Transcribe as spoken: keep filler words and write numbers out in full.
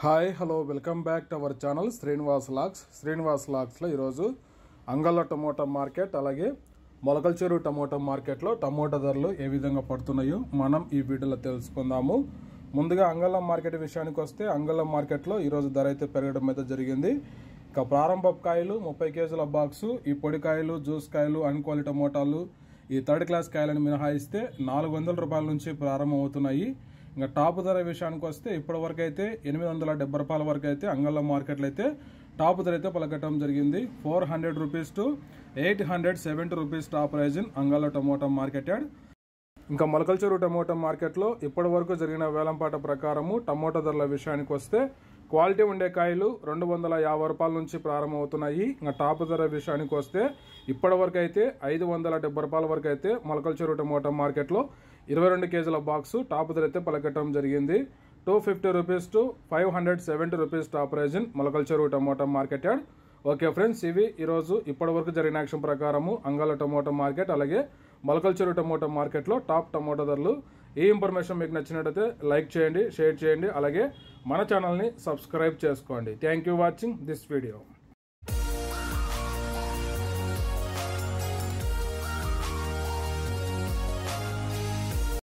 Hi hello welcome back to our channel Srinivas లాక్స్ శ్రీనివాస్ లాక్స్లో ఈరోజు అంగళ్ళ టమోటా మార్కెట్ అలాగే మొలకల్చెరు టమోటా మార్కెట్లో టమోటా ధరలు ఏ విధంగా పడుతున్నాయో మనం ఈ వీడియోలో తెలుసుకుందాము. ముందుగా అంగళ్ళ మార్కెట్ విషయానికి వస్తే అంగళ్ళ మార్కెట్లో ఈరోజు ధర అయితే పెరగడం అయితే జరిగింది. ఇక ప్రారంభ కాయలు ముప్పై కేజీల బాక్సు, ఈ పొడి కాయలు జ్యూస్ కాయలు అన్ క్వాలిటీ టమోటాలు ఈ థర్డ్ క్లాస్ కాయలను మినహాయిస్తే నాలుగు వందల రూపాయల నుంచి ప్రారంభం అవుతున్నాయి. ఇంకా టాప్ ధర విషయానికి వస్తే ఇప్పటి వరకు అయితే ఎనిమిది వందల డెబ్బై రూపాయల వరకు అయితే అంగళ్ళ మార్కెట్లో అయితే టాప్ ధర అయితే పలకటం జరిగింది. Four hundred rupees to eight hundred seventy rupees top price in Angallu tomato market yard. ఇంకా మొలకల్చెరు టమోటా మార్కెట్లో ఇప్పటి వరకు జరిగిన వేలంపాట ప్రకారము టమోటా ధరల విషయానికి వస్తే క్వాలిటీ ఉండే కాయలు రెండు వందల యాభై రూపాయల నుంచి ప్రారంభమవుతున్నాయి. ఇంకా టాప్ ధర విషయానికి వస్తే ఇప్పటి వరకు అయితే ఐదు వందల డెబ్బై రూపాయల వరకు అయితే మొలకల్చెరు టమోటా మార్కెట్లో ఇరవై రెండు కేజీల బాక్సు టాప్ ధర అయితే పలకటం జరిగింది. Two fifty rupees to five hundred seventy rupees top price in Molakalcheru tomato market yard. Okay friends, ఇవి ఈరోజు ఇప్పటి వరకు జరిగిన యాక్షన్ ప్రకారము అంగళ్ళ టమోటా మార్కెట్ అలాగే మొలకల్చెరు టమోటా మార్కెట్లో టాప్ టమోటా ధరలు. ఈ ఇన్ఫర్మేషన్ మీకు నచ్చినట్లయితే లైక్ చేయండి, షేర్ చేయండి, అలాగే మన ఛానల్ని సబ్స్క్రైబ్ చేసుకోండి. Thank you watching this video.